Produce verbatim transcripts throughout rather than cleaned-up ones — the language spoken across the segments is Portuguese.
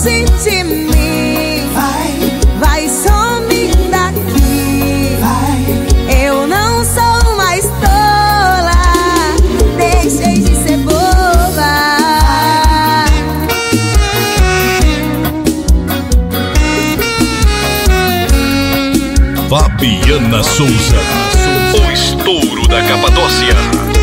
longe de mim. Vai, vai some daqui. Vai, eu não sou mais tola. Deixei de ser boba. Fabiana Souza, o estouro da Capadócia.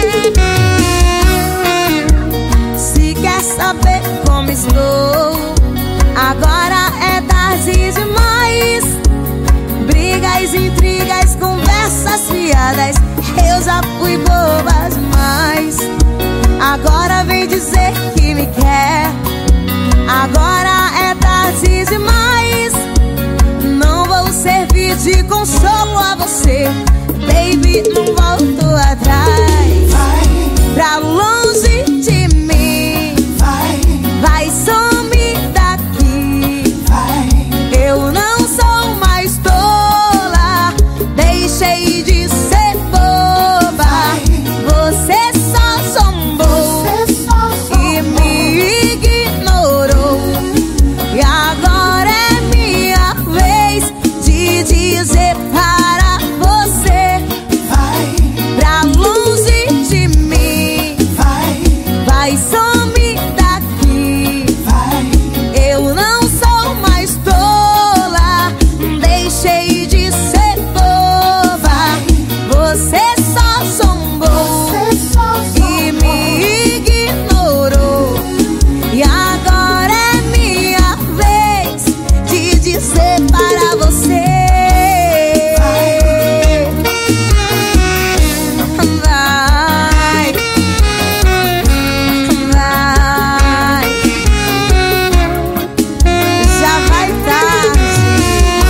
Se quer saber como estou, agora é tarde demais. Brigas, intrigas, conversas fiadas, eu já fui boba demais. Agora vem dizer que me quer, agora é tarde demais. Não vou servir de consolo a você, baby, não volto atrás. Vai pra longe de mim. Vai, vai some daqui. Vai, eu não sou mais tola. Deixei de ser boba. Vai, você só zombou, você só e me ignorou. E agora é minha vez de dizer para você. Vai pra longe de mim. Vai, vai some daqui. Vai, eu não sou mais tola. Deixei de ser boba. Você só zombou, você só e me ignorou. E agora é minha vez de dizer para você. Vai, vai, já vai tarde.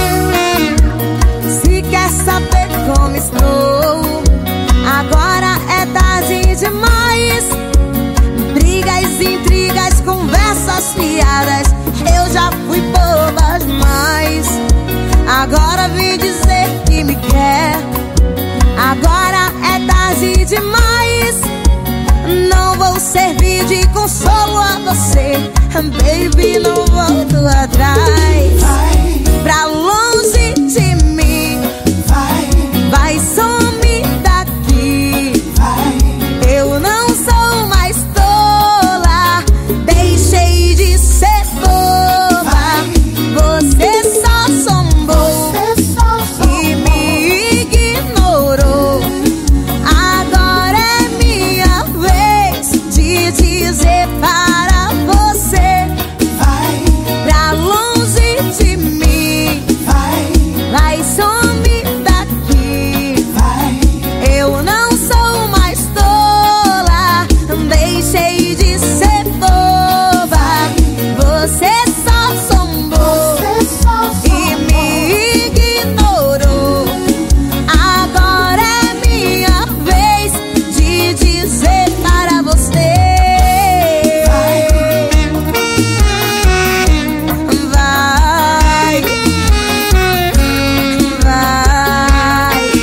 Se quer saber como estou, agora é tarde demais. Brigas, intrigas, conversas fiadas, eu já fui boba demais. Agora vem dizer que me quer, agora é tarde demais. Não vou servir de consolo a você, baby, não volto atrás. Vai pra longe de mim. Vai, vai some daqui. Vai, eu não sou mais tola. Deixei de ser boba. Você só zombou, você só e me ignorou. Agora é minha vez de dizer para você. Vai pra longe de mim. Vai, vai some daqui. Vai, eu não sou mais tola. Deixei de ser boba. Você só zombou, você só e me ignorou. Agora é minha vez de dizer para você. Vai, vai, vai.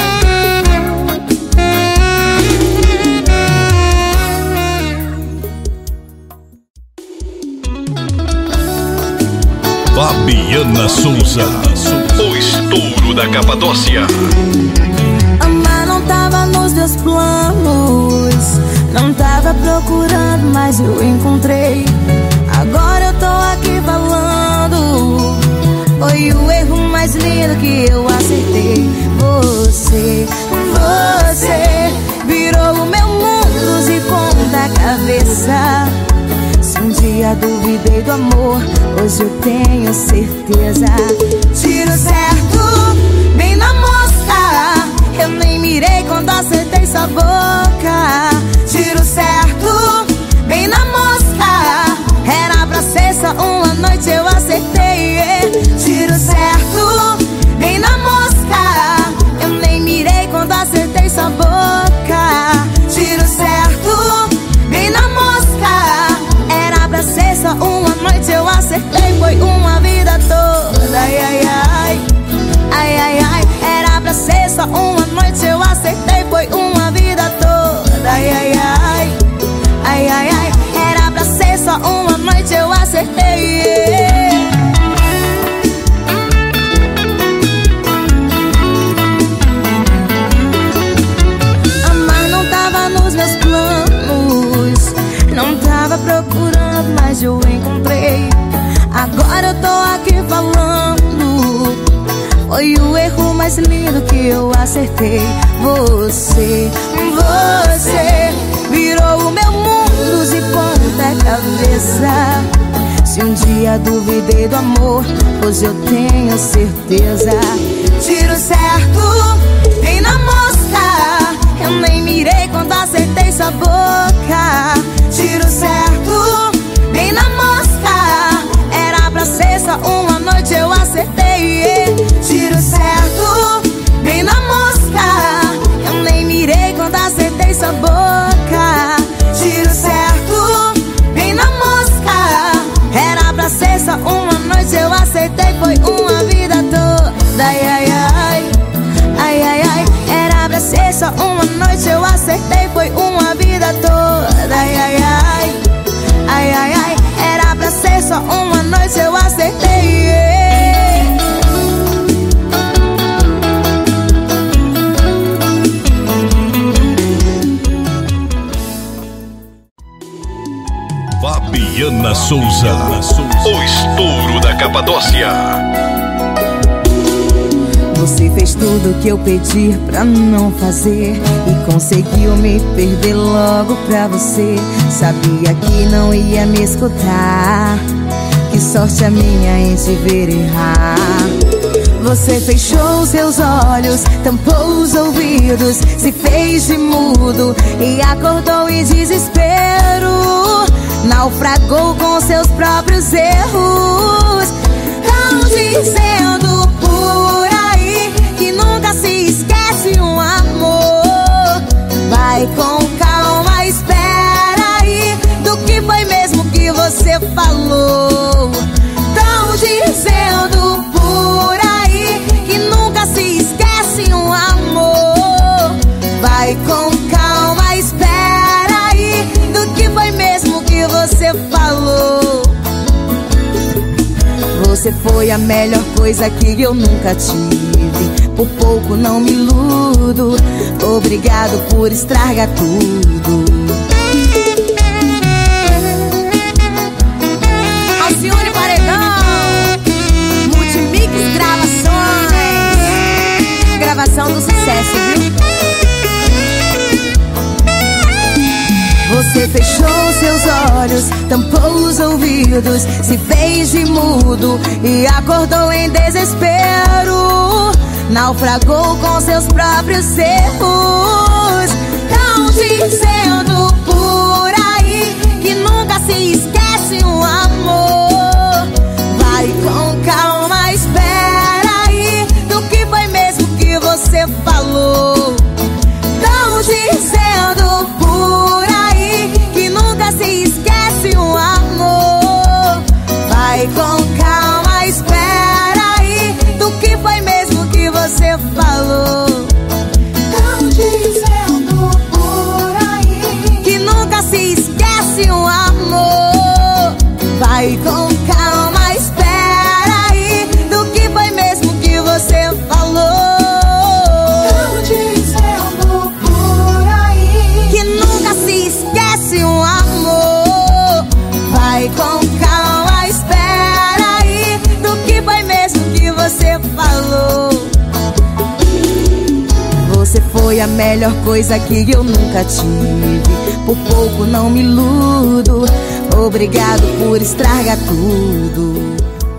Fabiana Souza, o estouro da Capadócia. Amar não tava nos meus planos, não tava procurando, mas eu encontrei. Agora eu tô aqui falando, foi o erro mais lindo que eu acertei. Você, você virou o meu mundo de ponta cabeça. Se um dia duvidei do amor, hoje eu tenho certeza. Tiro certo, bem na mosca, eu nem mirei quando acertei sua boca. Tiro certo, bem na mosca, era pra ser só uma noite, eu acertei. Tiro certo, bem na mosca, eu nem mirei quando acertei sua boca. Tiro certo, bem na mosca, era pra ser só uma noite, eu acertei, foi uma vida toda. Ai, ai, ai, ai, ai, ai, era pra ser só uma noite, eu acertei, foi uma vida mais lindo que eu acertei. Você, você virou o meu mundo de ponta cabeça. Se um dia duvidei do amor, hoje eu tenho certeza. Tiro certo, bem na mosca, eu nem mirei quando acertei sua boca. Tiro certo, bem na mosca, era pra ser só uma noite, eu acertei. Tiro certo, bem na mosca, eu nem mirei quando acertei sua boca. Tiro certo, bem na mosca, era pra ser só uma noite, eu acertei, foi uma vida toda. Ai, ai, ai, ai, ai, ai, era pra ser só uma noite, eu acertei, foi uma vida toda. Ai, ai, ai, ai, ai, ai, era pra ser só uma noite, eu acertei. Fabiana Souza, o estouro da Capadócia. Você fez tudo que eu pedi pra não fazer e conseguiu me perder logo pra você. Sabia que não ia me escutar, que sorte a minha em te ver errar. Você fechou seus olhos, tampou os ouvidos, se fez de mudo e acordou em desespero. Naufragou com seus próprios erros. Tão dizendo por aí que nunca se esquece um amor. Vai com calma, espera aí do que foi mesmo que você falou. Tão dizendo por aí que nunca se esquece um amor. Vai com calma, espera aí do que foi mesmo que você falou. Você foi a melhor coisa que eu nunca tive. Por pouco não me iludo. Obrigado por estragar tudo. Alcione Paredão, Multimix Gravações, gravação do sucesso, viu? Você fechou seus olhos, tampou os ouvidos, se fez de mudo e acordou em desespero. Naufragou com seus próprios erros. Tão dizendo por aí que nunca se esquece um amor. Vai com calma, espera aí do que foi mesmo que você falou. Tão dizendo por aí que nunca se esquece um amor. Vai com calma, espera aí do que foi mesmo que você falou. Tão dizendo por aí que nunca se esquece um amor. Vai com calma, espera aí do que foi mesmo que você falou. Tão dizendo por aí que nunca se esquece um amor. Vai com calma, espera aí do que foi mesmo que você falou. Você foi a melhor coisa que eu nunca tive. Por pouco não me iludo. Obrigado por estragar tudo.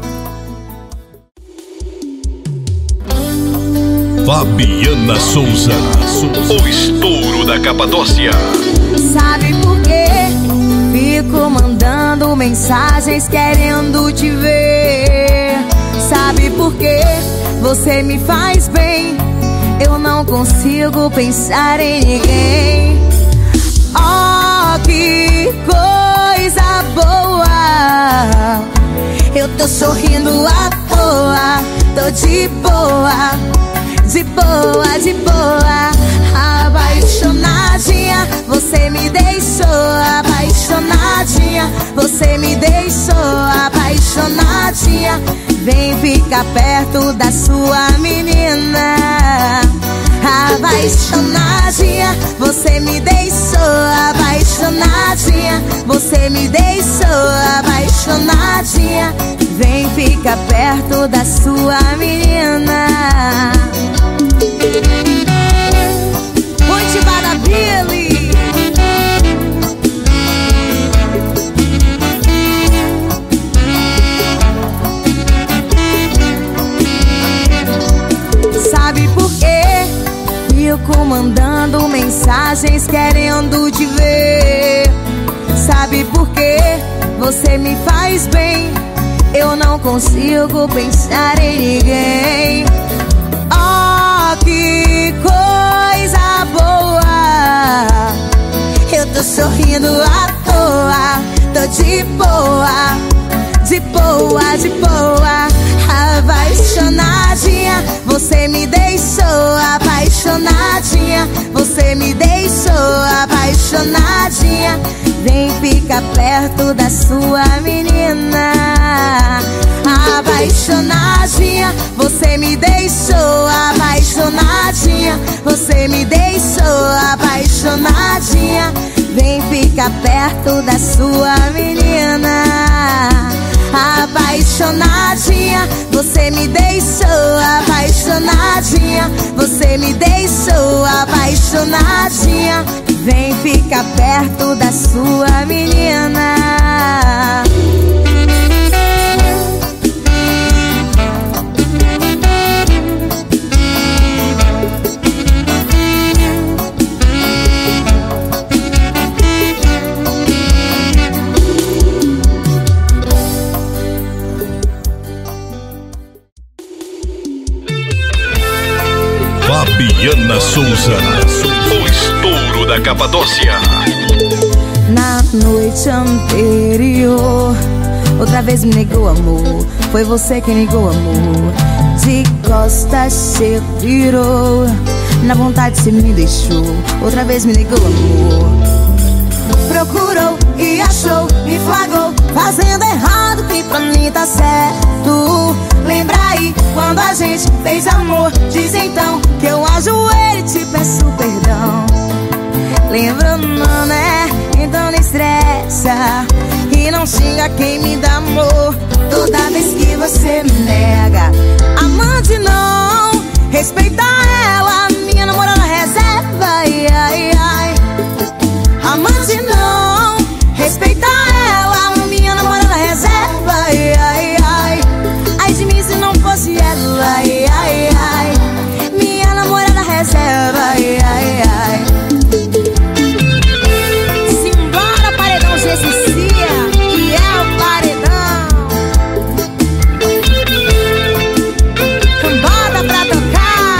Fabiana Souza, o estouro da Capadócia. Sabe por quê? Fico mandando mensagens querendo te ver. Sabe por quê? Você me faz bem. Eu não consigo pensar em ninguém. Oh, que coisa boa. Eu tô sorrindo à toa. Tô de boa, de boa, de boa. Apaixonadinha, você me deixou. Apaixonadinha, você me deixou. Apaixonadinha, vem ficar perto da sua menina. Apaixonadinha, você me deixou. Apaixonadinha, você me deixou. Apaixonadinha, vem ficar perto da sua menina. mandando mensagens querendo te ver. Sabe por quê? Você me faz bem. Eu não consigo pensar em ninguém. Oh, que coisa boa. Eu tô sorrindo à toa. Tô de boa, de boa, de boa. Apaixonadinha, você me deixou. Apaixonadinha, você me deixou. Apaixonadinha, vem ficar perto da sua menina. Apaixonadinha, você me deixou. Apaixonadinha, você me deixou. Apaixonadinha, vem ficar perto da sua menina. Apaixonadinha, você me deixou. Apaixonadinha, você me deixou. Apaixonadinha, vem ficar perto da sua menina. Fabiana Souza, o estouro da Capadócia. Na noite anterior, outra vez me negou amor. Foi você quem negou amor. De costas cê virou. Na vontade cê me deixou. Outra vez me negou amor. Procurou e achou, me flagrou fazendo errado que pra mim tá certo. Lembra aí quando a gente fez amor? Diz então que eu ajoelho e te peço perdão. Lembra não, né? Então não estressa e não xinga quem me dá amor. Toda vez que você me nega, amante não, respeita ela, minha namorada reserva. Ai, ai, ai. Amante não, respeita ela, minha namorada reserva. Ai, ai, ai. Ai de mim se não fosse ela. Ai, ai, ai. Minha namorada reserva. Ai, ai, ai. Simbora, paredão G C C, que é o paredão. Bota pra tocar.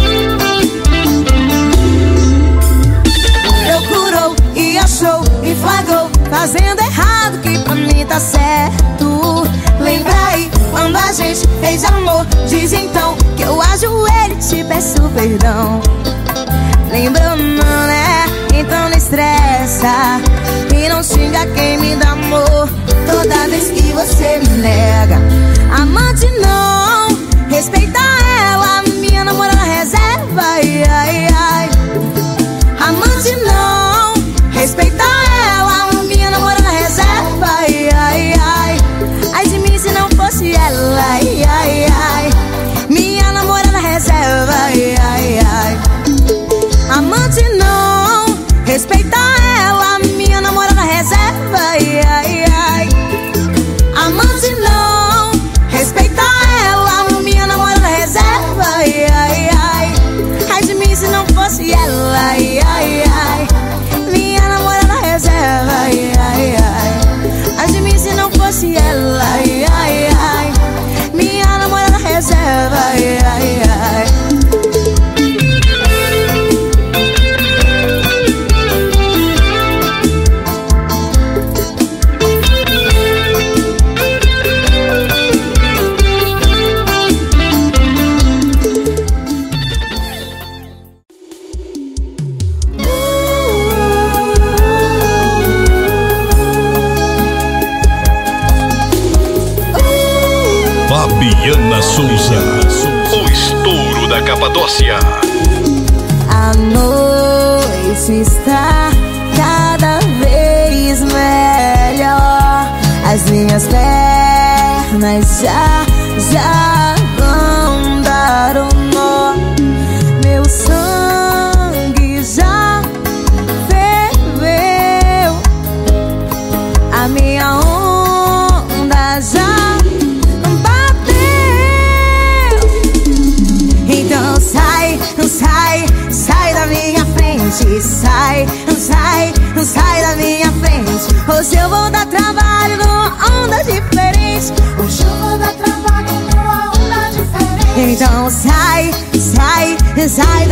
Procurou e achou, me flagrou fazendo errado que pra mim tá certo. Lembra aí quando a gente fez amor? Diz então que eu ajoelho e te peço perdão. Lembra não, né? Então não estressa e não xinga quem me dá amor. Toda vez que você me nega, amante não, respeita ela, minha namorada reserva. Ai, ai, ai. Amante não, respeita ela, minha namorada reserva. Ai, ai, ai. Ai de mim se não fosse ela. Ai, ai, ai. Minha namorada reserva. Ai, ai, ai. Amante não, respeita ela, minha namorada reserva. Ai, ai, ai. Amante não, respeita ela, minha namorada reserva. Ai, ai, ai. Ai de mim se não fosse ela. Ai, ai, ai. Minha namorada reserva. Ai, ai, ai. Ai de mim se não fosse ela. Ai, ai, ai. Minha namorada reserva. Ai, ai, ai. Fabiana Souza, o estouro da Capadócia. A noite está cada vez melhor. As minhas pernas já, já vão dar um nó. Meu sangue já ferveu. A minha onda já bateu. Então sai, sai, sai da minha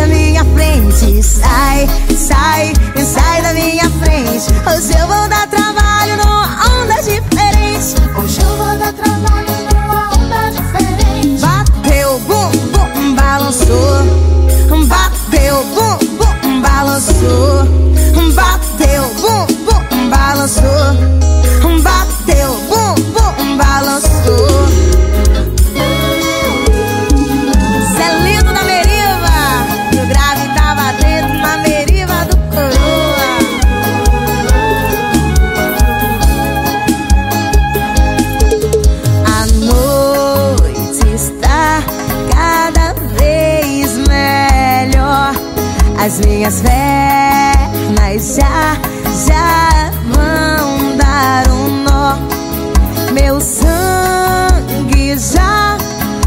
da minha frente. Sai, sai, sai da minha frente. Hoje eu vou dar trabalho numa onda diferente. Hoje eu vou dar trabalho numa onda diferente. Bateu, bum, bum, balançou. Bateu, bum, bum, balançou. Bateu, bum, bum, balançou. Bateu, bum, bum, balançou. Cê é lindo na Meriva. O grave tava dentro na Meriva do Coroa. A noite está cada vez melhor. As minhas pernas já, já vão dar um nó. Meu sangue já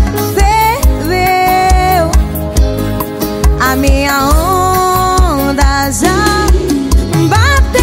ferveu. A minha onda já bateu.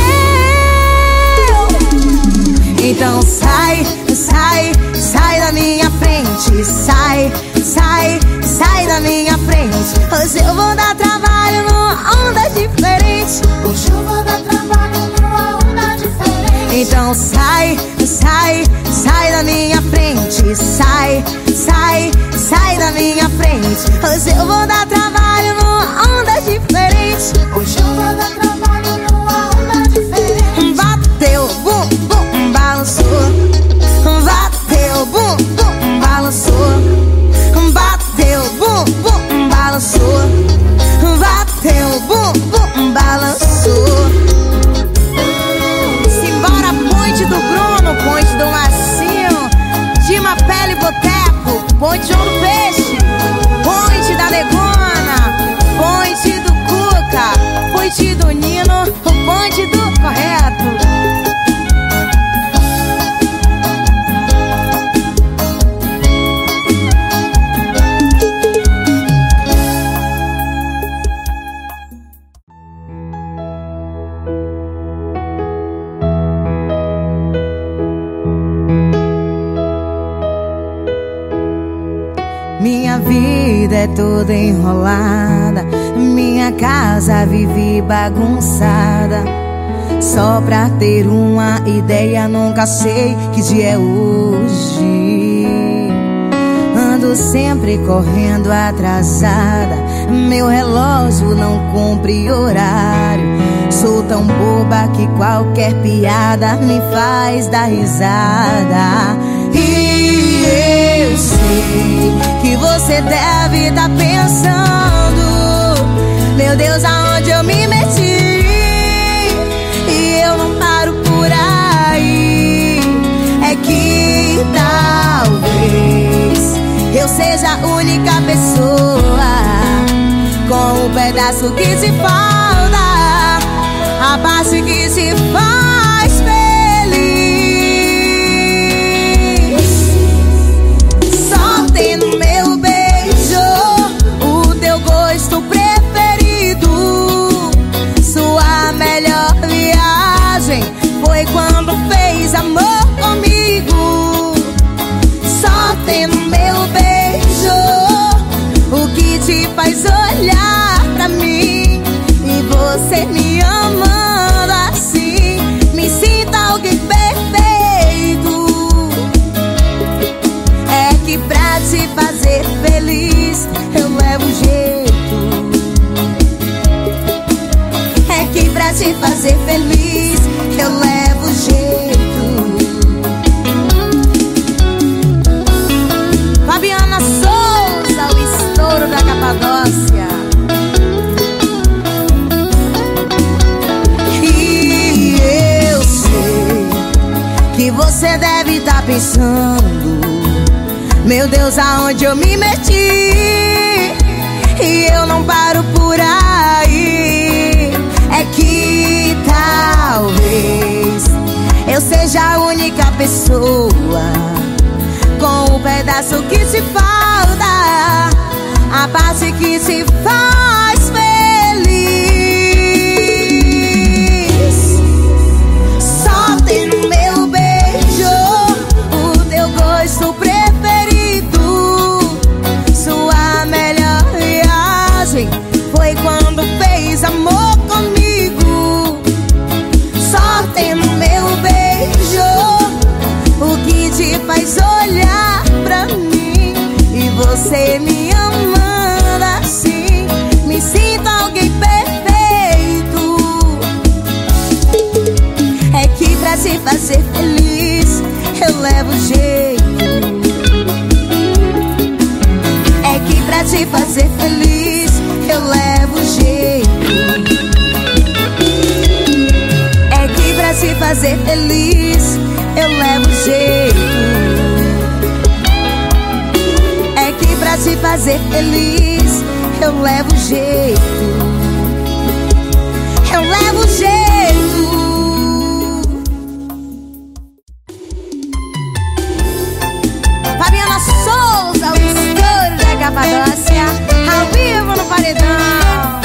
Então sai, sai, sai da minha frente. Sai, sai, sai da minha frente. Hoje eu vou dar trabalho numa onda diferente. Hoje eu vou dar trabalho numa onda diferente. Então sai, sai, sai da minha frente. Sai, sai, sai da minha frente. Hoje eu vou dar trabalho numa onda diferente. Hoje eu vou dar trabalho numa onda diferente. Bateu, bum, bum, balançou. Bateu, bum, bum, balançou. Bateu, bum, bum, balançou. Bateu, bum, bum, balançou. Simbora, Ponte do Bruno, Ponte do Marcinho, Dima Pele Boteco, Ponte João do Peixe, Ponte da Negona, Ponte do Cuca, Ponte do Nino, o Ponte do Correto. Minha vida é toda enrolada, minha casa vive bagunçada. Só pra ter uma ideia, nunca sei que dia é hoje. Ando sempre correndo atrasada, meu relógio não cumpre horário. Sou tão boba que qualquer piada me faz dar risada. E eu sei que você deve estar pensando: meu Deus, aonde eu me meti? E eu não paro por aí. É que talvez eu seja a única pessoa com o pedaço que te falta, a parte que te faz feliz. Só tem no meu beijo o teu gosto preferido. Sua melhor viagem foi quando fez amor comigo. Só tem no meu beijo o que te faz olhar pra mim. E você me amando assim, me sinta alguém perfeito. É que pra te fazer feliz eu levo jeito. É que pra te fazer feliz eu levo jeito. Fabiana Souza, o estouro da Capadócia. E eu sei que você deve estar pensando: meu Deus, aonde eu me meti? E eu não paro por aí. É que talvez eu seja a única pessoa com o pedaço que te falta, a parte que te faz feliz. Só tem no meu beijo o teu gosto preferido. Sua melhor viagem foi fazer feliz, eu levo jeito. É que pra te fazer feliz, eu levo jeito. Eu levo jeito. Fabiana Souza, o estouro da Capadócia, ao vivo no paredão.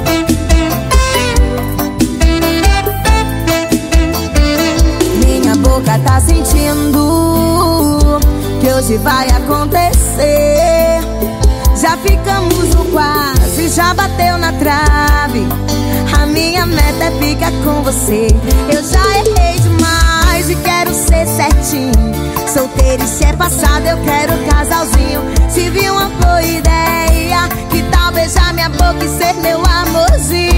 Minha boca tá sentindo que hoje vai acontecer. Já ficamos no quase, já bateu na trave. A minha meta é ficar com você. Eu já errei demais e quero ser certinho. Solteiro e se é passado, eu quero casalzinho. Se viu uma boa ideia, que tal beijar minha boca e ser meu amorzinho?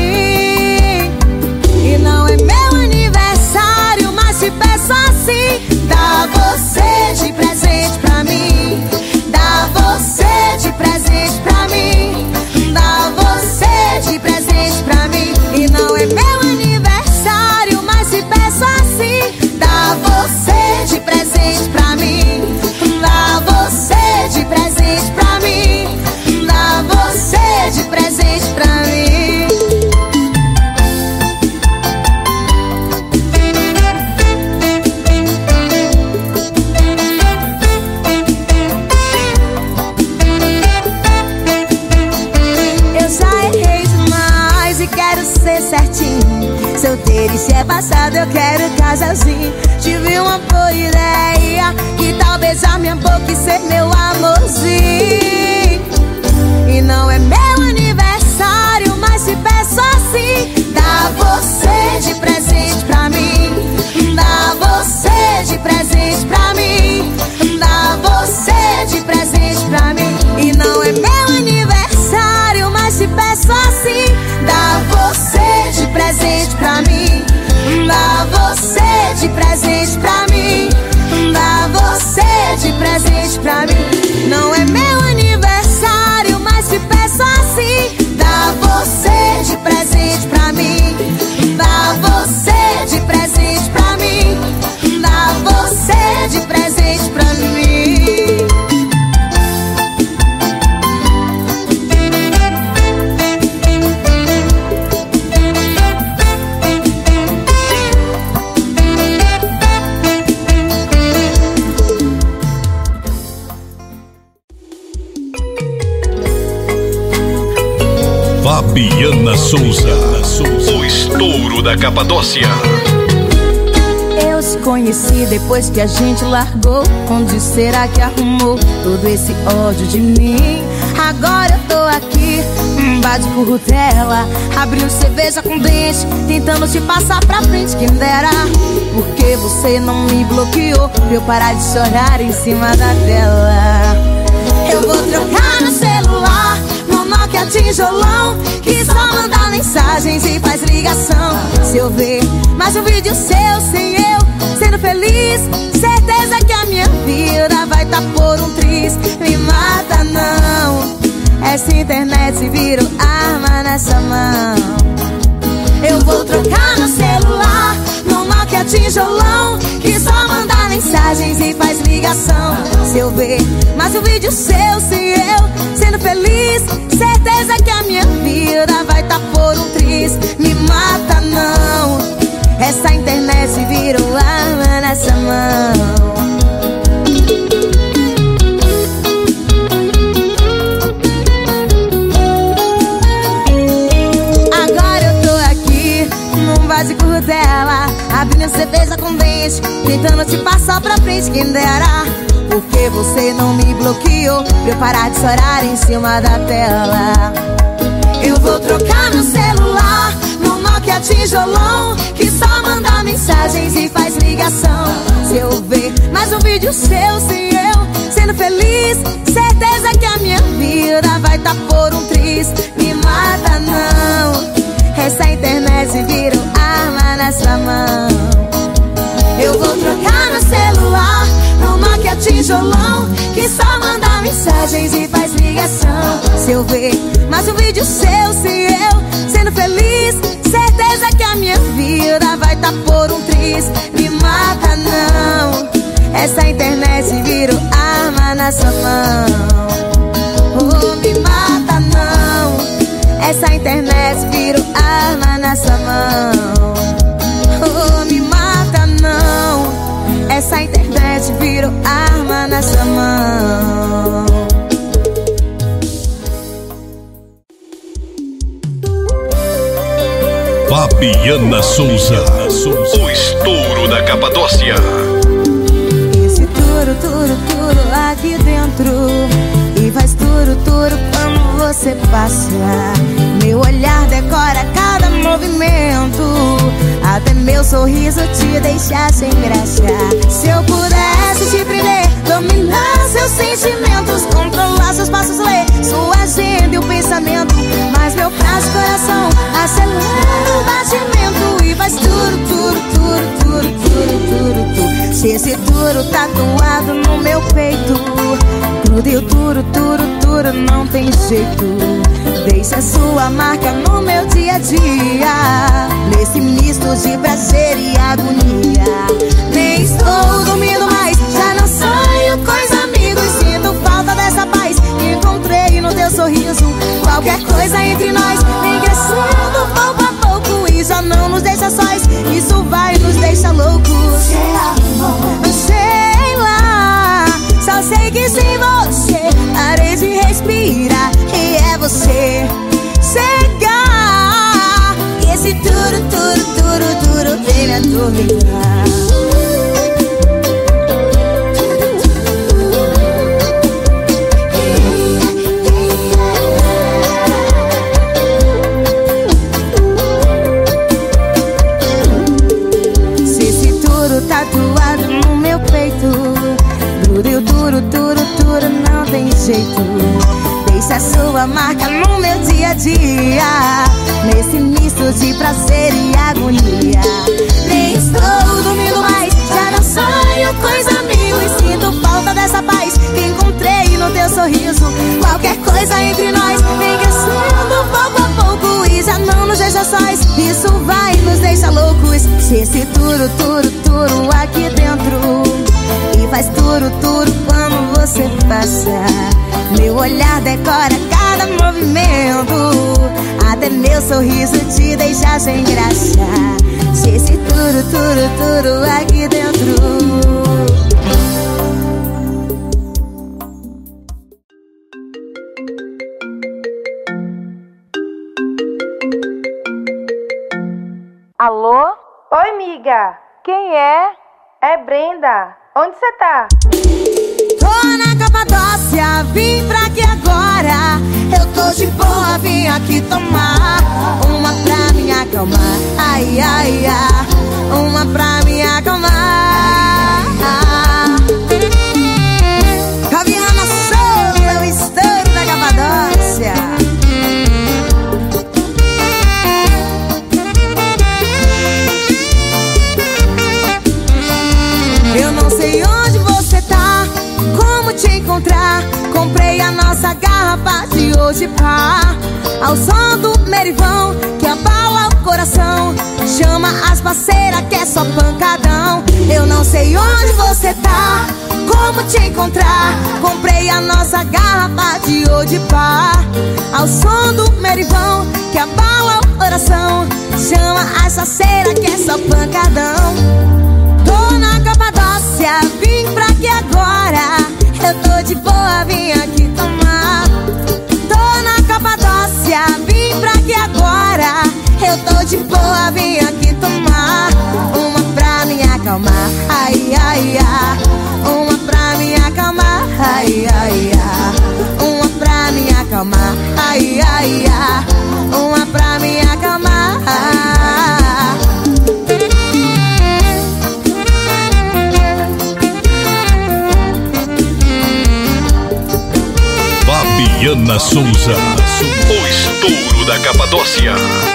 E não é meu aniversário, mas te peço assim: dá você de presente pra mim. Dá você de presente pra mim. Dá você de presente pra mim. E não é meu aniversário, mas te peço assim: dá você de presente pra mim. Dá você de presente pra mim. Dá você de presente pra mim. Eu já errei demais e quero ser certinho. Solteiro e se é passado, eu quero casalzinho. Tive uma boa ideia, que tal beijar minha boca e ser meu amorzinho? E não é meu aniversário, mas te peço assim: dá você de presente pra mim. Dá você de presente pra mim. Dá você de presente pra mim. E não é meu aniversário, mas te peço assim: dá você de presente pra mim. Dá você de presente pra mim. Dá você de presente pra mim. Não é meu aniversário, mas te peço assim: dá você de presente pra mim. Dá você de presente pra mim. Dá você de presente pra mim. Fabiana Souza, o estouro da Capadócia. Eu te conheci depois que a gente largou. Onde será que arrumou todo esse ódio de mim? Agora eu tô aqui, um bar de currutela, abrindo cerveja com dente, tentando te passar pra frente, quem dera. Porque você não me bloqueou pra eu parar de chorar em cima da tela. Eu vou trocar meu celular no Nokia tijolão, que só manda mensagens e faz ligação. Se eu ver mais um vídeo seu sem eu sendo feliz, certeza que a minha vida vai tá por um triz. Me mata não, essa internet virou arma nessa mão. Eu vou trocar meu celular no Nokia tijolão, que só manda mensagens e faz ligação. Se eu ver mais um vídeo seu sem eu sendo feliz, certeza que a minha vida vai tá por um triz. Me mata não, essa internet virou arma nessa mão. Agora eu tô aqui num bar de currutela, abrindo cerveja com dente, tentando te passar pra frente, quem dera. Porque você não me bloqueou pra eu parar de chorar em cima da tela. Eu vou trocar meu celular no Nokia tijolão, que só manda mensagens e faz ligação. Se eu ver mais um vídeo seu sem eu sendo feliz, certeza que a minha vida vai tá por um triz. Me mata não, essa internet virou arma nessa mão. Eu vou trocar meu celular no Nokia tijolão, que só manda mensagens e faz ligação. eu ver mais um vídeo seu, se eu sendo feliz, certeza que a minha vida vai tá por um triz. Me mata não, essa internet virou arma na sua mão. Oh, me mata não, essa internet virou arma na sua mão. Oh, me mata não, essa internet virou arma na sua mão. Fabiana Souza, o estouro da Capadócia. Esse turo, turo, turo aqui dentro, e faz turo, turo quando você passa. Meu olhar decora cada movimento, até meu sorriso te deixa sem graça. Se eu pudesse te prender, dominar seus sentimentos, controlar seus passos, ler sua agenda e o pensamento, mas meu frágil coração acelera o batimento e faz turo, turo, turo, turo, turo, turo, turo. Se esse turo tatuado no meu peito, tudo e o turo, turo, turo não tem jeito. Deixa sua marca no meu dia a dia, nesse misto de prazer e agonia. Nem estou dormindo mais, já não sonho com os amigos, sinto falta dessa paz que encontrei no teu sorriso. Qualquer coisa entre nós vem crescendo pouco a pouco e já não nos deixa sós, isso vai nos deixar loucos. Sei lá, só sei que sem você parei de respirar, e é você chegar, e esse turo, turo, turo, turo vem me atormentar. Tatuado no meu peito, duro e o duro, duro, duro não tem jeito. Deixa sua marca no meu dia a dia, nesse misto de prazer e agonia. Nem estou dormindo mais, já não sonho com os amigos, sinto falta dessa paz que encontrei no teu sorriso. Qualquer coisa entre nós vem crescendo pouco a pouco e já não nos deixa sós, isso vai nos deixar loucos. Se esse turo, turo, turo aqui dentro, e faz turo, turo quando você passa. Meu olhar decora cada movimento, até meu sorriso te deixa sem graça. Se esse turo, turo, turo aqui dentro. Alô? Oi, amiga. Quem é? É Brenda. Onde você tá? Tô na Capadócia, vim pra aqui agora. Eu tô de boa, vim aqui tomar uma pra me acalmar. Ai, ai, ai, uma pra me acalmar. Fabiana Souza, o estouro da Capadócia. Eu não sei onde você tá, como te encontrar. Comprei a nossa garrafa de hoje pá, ao som do merivão que abala o coração. Chama as parceiras que é só pancadão. Eu não sei onde você tá, como te encontrar. Comprei a nossa garrafa de hoje pá, ao som do merivão que abala o coração. Chama as parceiras que é só pancadão. Tô na Capadócia, vim pra aqui agora. Eu tô de boa, vim aqui tomar. Tô na Capadócia, vim pra aqui agora. Eu tô de boa, vim aqui tomar uma pra me acalmar. Ai, ai, ai, uma pra me acalmar. Ai, ai, ai, uma pra me acalmar. Ai, ai, ai, uma pra me acalmar. Fabiana Souza, o estouro da Capadócia.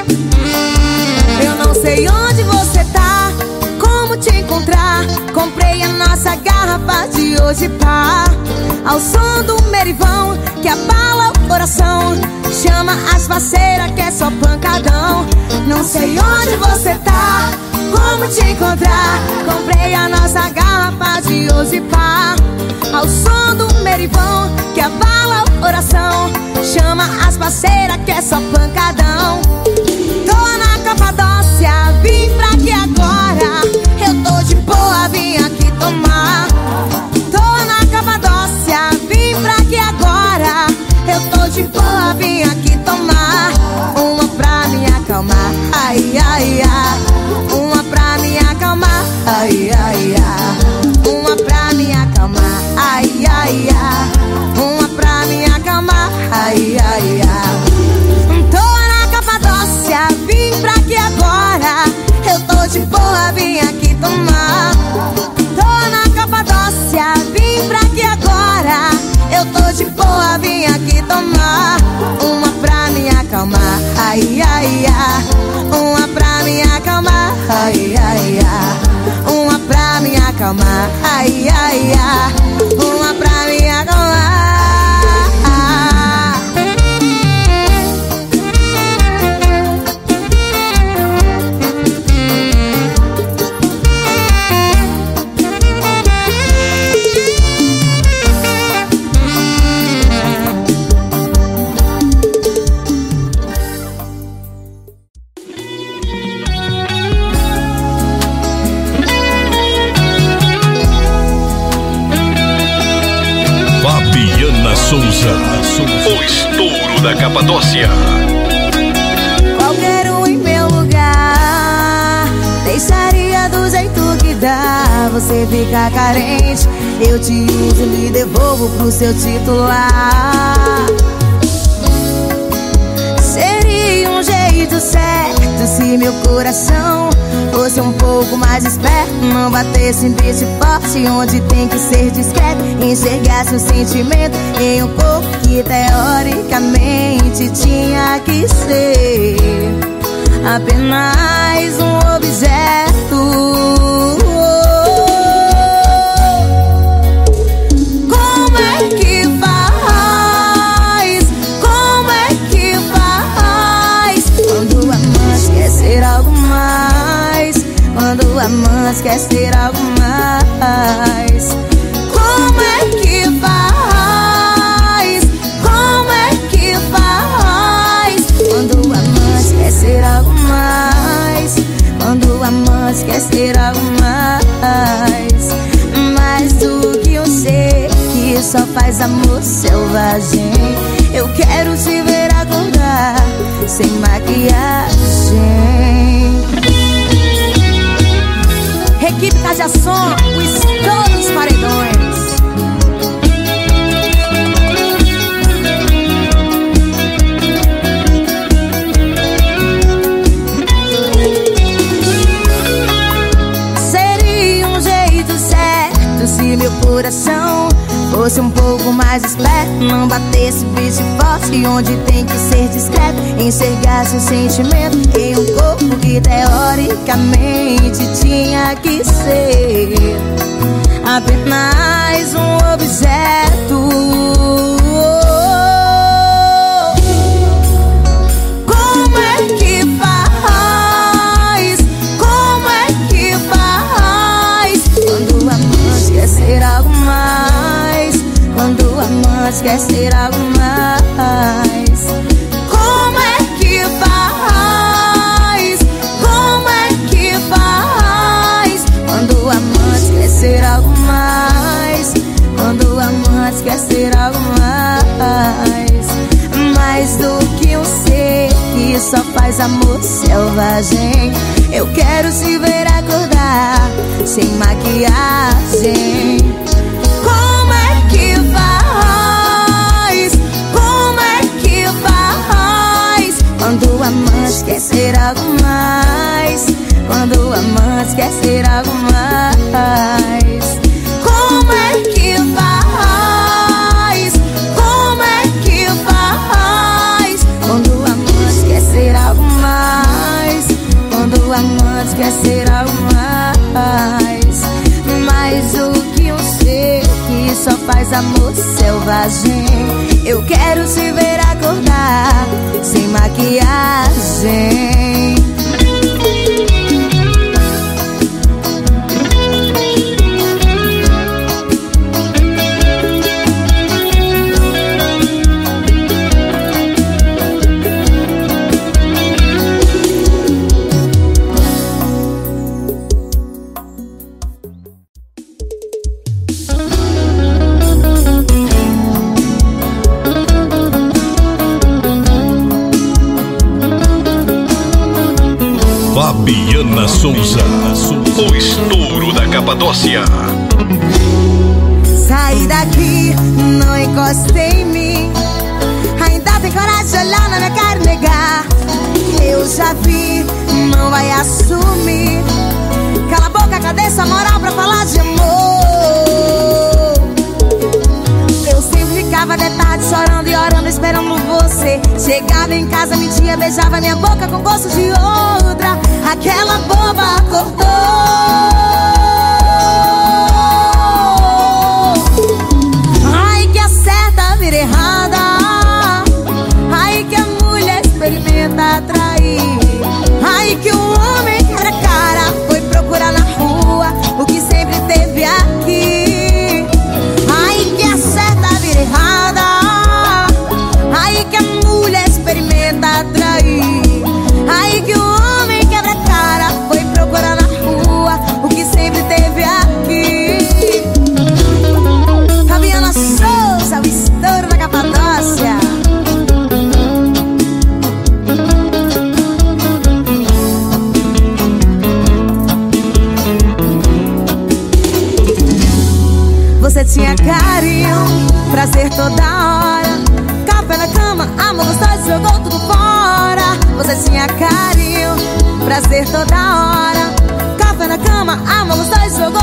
Eu não sei onde você tá, como te encontrar. Comprei a nossa garrafa de hoje pá, ao som do merivão que abala o oração, chama as parceiras que é só pancadão. Não sei onde você tá, como te encontrar. Comprei a nossa garrafa de hoje pá, ao som do merivão que abala o coração. Chama as parceiras que é só pancadão. Tô na Capadócia, vim pra aqui agora. Eu tô de boa, vim aqui tomar. Tô na Capadócia, vim pra aqui agora. Eu tô de boa, vim aqui tomar. Uma pra me acalmar, ai, ai, ai. Uma pra me acalmar, ai, ai, ai. Uma pra me acalmar, ai, ai, ai. Uma pra me acalmar, ai, ai, ai. Tô na Capadócia, vim pra aqui agora. Eu tô de boa, vim aqui tomar. Tô na Capadócia, vim pra aqui agora. Eu tô de boa, vim aqui tomar. Uma pra me acalmar, ai, ai, ai. Uma pra me acalmar, ai, ai, ai. Uma pra me acalmar, ai, ai, ai. Uma pra me acalmar. Fabiana Souza, o estouro da Capadócia. Qualquer um em meu lugar deixaria do jeito que dá. Você fica carente, eu te uso e me devolvo pro seu titular. Seria um jeito certo se meu coração fosse um pouco mais esperto, não batesse desse forte onde tem que ser discreto, enxergasse o sentimento em um corpo que teoricamente tinha que ser apenas um objeto. Como é que faz? Como é que faz quando o amante quer ser algo mais? Quando o amante quer ser algo mais? Como é que faz? Como é que faz quando o amante quer ser algo mais? Quando o amante quer ser algo mais? Mais do que um ser que só faz amor selvagem. Eu quero te ver acordar sem maquiagem. Equipe Casa Som, o estouro dos paredões. Seria um jeito certo se meu coração fosse um pouco mais esperto, não batesse bicho forte onde tem que ser discreto, enxergasse o sentimento em um corpo que teoricamente tinha que ser apenas um objeto. Como é que faz? Como é que faz quando o amante quer ser algo mais? Quando o amante quer ser algo mais? Como é que faz? Como é que faz quando o amante quer ser algo mais? Quando o amante quer ser algo mais? Mais do que um ser que só faz amor selvagem. Eu quero te ver acordar sem maquiagem. Como é que faz? Como é que faz quando o amante quer ser algo mais? Quando o amante quer ser algo mais? Como é que faz? Como é que faz quando o amante quer ser algo mais? Quando o amante quer ser algo mais? Mais do que esse amor selvagem. Eu quero te ver acordar sem maquiagem. Fabiana Souza, o estouro da Capadócia. Saí daqui, não encostei em mim. Ainda tem coragem de olhar na minha cara e negar. Eu já vi, não vai assumir. Cala a boca, cadê sua moral pra falar de amor? Eu sempre ficava de tarde chorando e orando, esperando você. Chegava em casa, mentia, beijava minha boca com gosto de outra. Aquela boba acordou. Ai, que acerta vira errada. Ai, que a mulher experimenta atrair. Ai, que o homem quebra a cara, foi procurar na rua o que sempre teve aqui. Ai, que acerta vira errada. Ai, que a mulher experimenta atrair. Ai, que o homem quebra a cara, foi procurar na rua o que sempre teve aqui. Fabiana Souza, o estouro da Capadócia. Você tinha carinho, prazer toda hora. Café na cama, amor gostoso, jogou tudo fora. Você tinha carinho, prazer toda hora. Café na cama, amor gostoso, jogou